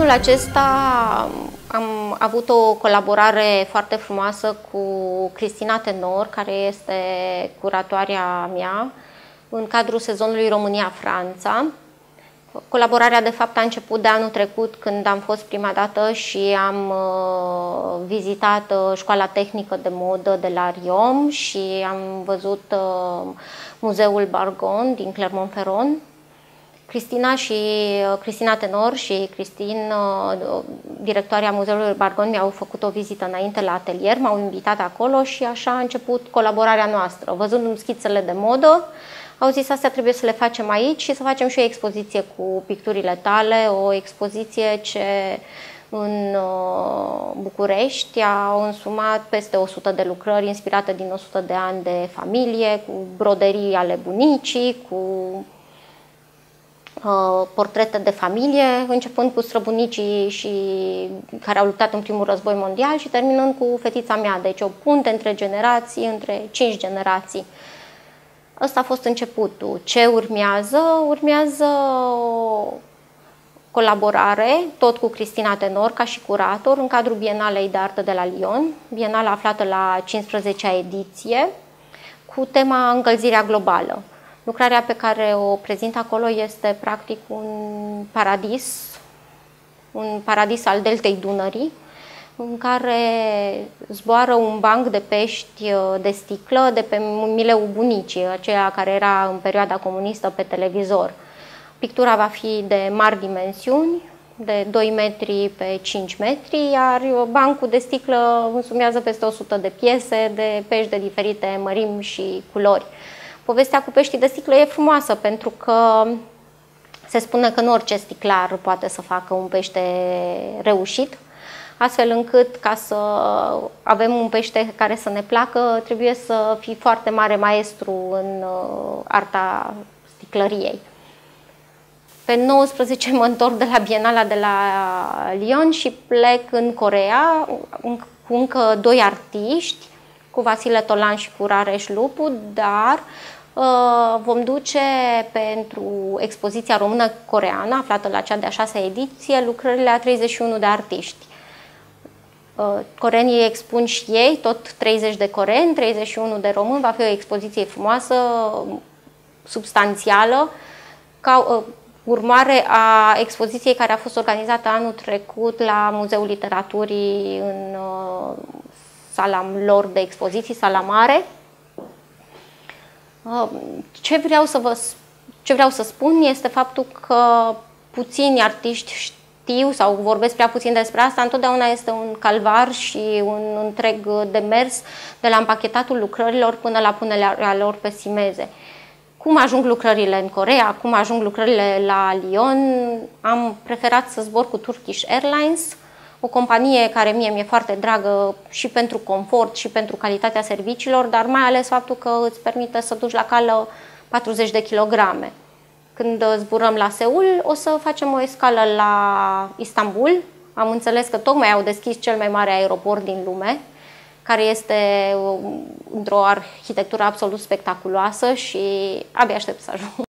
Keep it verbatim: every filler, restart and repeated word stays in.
Anul acesta am avut o colaborare foarte frumoasă cu Cristina Tenor, care este curatoarea mea, în cadrul sezonului România-Franța. Colaborarea, de fapt, a început de anul trecut, când am fost prima dată și am uh, vizitat uh, Școala Tehnică de Modă de la Riom și am văzut uh, Muzeul Bargon din Clermont-Ferrand. Cristina și Cristina Tenor și Cristin, directoarea Muzeului Bargon, mi-au făcut o vizită înainte la atelier, m-au invitat acolo și așa a început colaborarea noastră. Văzându-mi schițele de modă, au zis: astea trebuie să le facem aici și să facem și o expoziție cu picturile tale, o expoziție ce în București au însumat peste o sută de lucrări inspirate din o sută de ani de familie, cu broderii ale bunicii, cu portrete de familie, începând cu străbunicii și care au luptat în primul război mondial și terminând cu fetița mea. Deci o punte între generații, între cinci generații. Ăsta a fost începutul. Ce urmează? Urmează o colaborare, tot cu Cristina Tenor, ca și curator, în cadrul Bienalei de Artă de la Lyon, bienala aflată la a cincisprezecea ediție, cu tema încălzirea globală. Lucrarea pe care o prezint acolo este practic un paradis, un paradis al deltei Dunării, în care zboară un banc de pești de sticlă de pe Mileu Bunicii, aceea care era în perioada comunistă pe televizor. Pictura va fi de mari dimensiuni, de doi metri pe cinci metri, iar bancul de sticlă însumează peste o sută de piese de pești de diferite mărimi și culori. Povestea cu peștii de sticlă e frumoasă pentru că se spune că nu orice sticlar poate să facă un pește reușit, astfel încât, ca să avem un pește care să ne placă, trebuie să fii foarte mare maestru în arta sticlăriei. Pe nouăsprezece mă întorc de la Bienala de la Lyon și plec în Coreea cu încă doi artiști, cu Vasile Tolan și cu Rareș Lupu, dar uh, vom duce pentru expoziția română-coreeană, aflată la cea de-a șasea ediție, lucrările a treizeci și unu de artiști. Uh, coreenii expun și ei, tot treizeci de coreeni, treizeci și unu de români. Va fi o expoziție frumoasă, substanțială, ca uh, urmare a expoziției care a fost organizată anul trecut la Muzeul Literaturii în uh, sala lor de expoziții, sala mare. Ce vreau să vă, ce vreau să spun este faptul că puțini artiști știu sau vorbesc prea puțin despre asta. Întotdeauna este un calvar și un întreg demers de la împachetatul lucrărilor până la punerea lor pe simeze. Cum ajung lucrările în Coreea, cum ajung lucrările la Lyon, am preferat să zbor cu Turkish Airlines, o companie care mie mi-e foarte dragă și pentru confort și pentru calitatea serviciilor, dar mai ales faptul că îți permite să duci la cală patruzeci de kilograme. Când zburăm la Seul, o să facem o escală la Istanbul. Am înțeles că tocmai au deschis cel mai mare aeroport din lume, care este într-o arhitectură absolut spectaculoasă și abia aștept să ajung.